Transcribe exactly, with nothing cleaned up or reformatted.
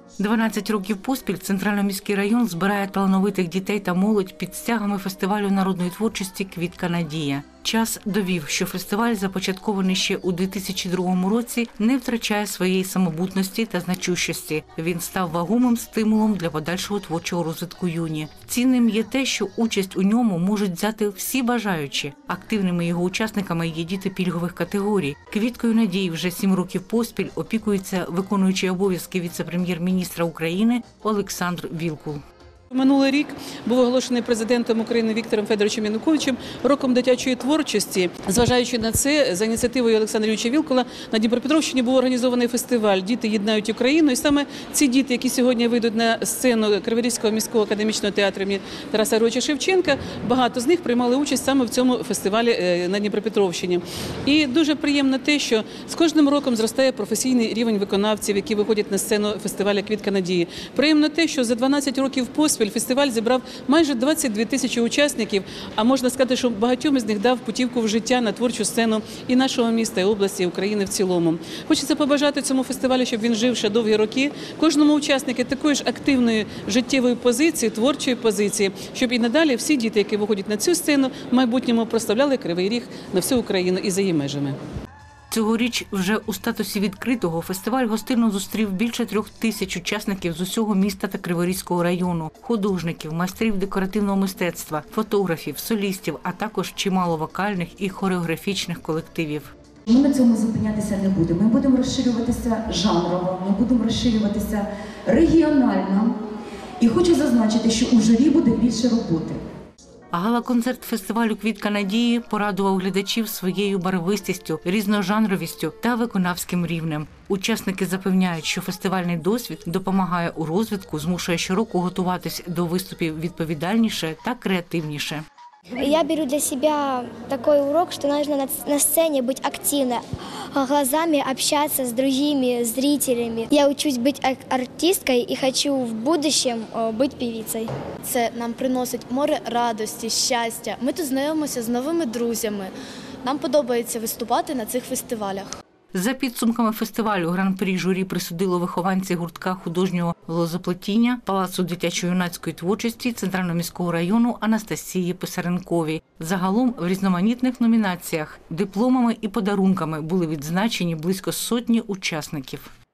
дванадцять років поспіль Центрально-міський район збирає талановитих дітей та молодь під стягами фестивалю народної творчості «Квітка Надія». Час довів, що фестиваль, започаткований ще у дві тисячі другому році, не втрачає своєї самобутності та значущості. Він став вагомим стимулом для подальшого творчого розвитку юні. Цінним є те, що участь у ньому можуть взяти всі бажаючі. Активними його учасниками є діти пільгових категорій. «Квіткою Надії» вже сім років поспіль опікується виконуючий обов'язки віце-прем'єр-міністра України Олександр Вілкул. Минулий рік був оголошений президентом України Віктором Федоровичем Януковичем роком дитячої творчості. Зважаючи на це, за ініціативою Олександра Юрійовича Вілкула на Дніпропетровщині був організований фестиваль «Діти єднають Україну». І саме ці діти, які сьогодні вийдуть на сцену Криворізького міського академічного театру імені Тараса Григоровича Шевченка, багато з них приймали участь саме в цьому фестивалі на Дніпропетровщині. І дуже приємно те, що з кожним роком зростає професійний рівень виконавців, які виходять на сцену фестивалю «Квітка Надії». Приємно те, що за дванадцять років поспіль фестиваль зібрав майже двадцять дві тисячі учасників, а можна сказати, що багатьом із них дав путівку в життя на творчу сцену і нашого міста, і області, і України в цілому. Хочеться побажати цьому фестивалю, щоб він жив ще довгі роки, кожному учаснику такої ж активної життєвої позиції, творчої позиції, щоб і надалі всі діти, які виходять на цю сцену, в майбутньому прославляли Кривий Ріг на всю Україну і за її межами. Цьогоріч вже у статусі відкритого фестиваль гостинно зустрів більше трьох тисяч учасників з усього міста та Криворізького району, художників, майстрів декоративного мистецтва, фотографів, солістів, а також чимало вокальних і хореографічних колективів. Ми на цьому зупинятися не будемо. Ми будемо розширюватися жанрово, ми будемо розширюватися регіонально. І хочу зазначити, що у журі буде більше роботи. А гала-концерт фестивалю «Квітка Надії» порадував глядачів своєю барвистістю, різножанровістю та виконавським рівнем. Учасники запевняють, що фестивальний досвід допомагає у розвитку, змушує щороку готуватись до виступів відповідальніше та креативніше. Я беру для себя такой урок, что нужно на сцене быть активно, глазами общаться с другими зрителями. Я учусь быть артисткой и хочу в будущем быть певицей. Це нам приносить море радості, щастя. Ми тут знайомимося з новими друзями. Нам подобається виступати на цих фестивалях. За підсумками фестивалю гран-прі журі присудило вихованці гуртка художнього лозоплетіння Палацу дитячо-юнацької творчості Центрально-міського району Анастасії Писаренковій. Загалом в різноманітних номінаціях дипломами і подарунками були відзначені близько сотні учасників.